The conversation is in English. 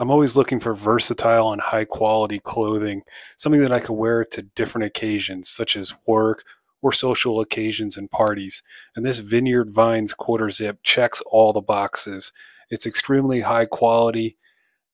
I'm always looking for versatile and high quality clothing, something that I could wear to different occasions, such as work or social occasions and parties. And this Vineyard Vines quarter zip checks all the boxes. It's extremely high quality,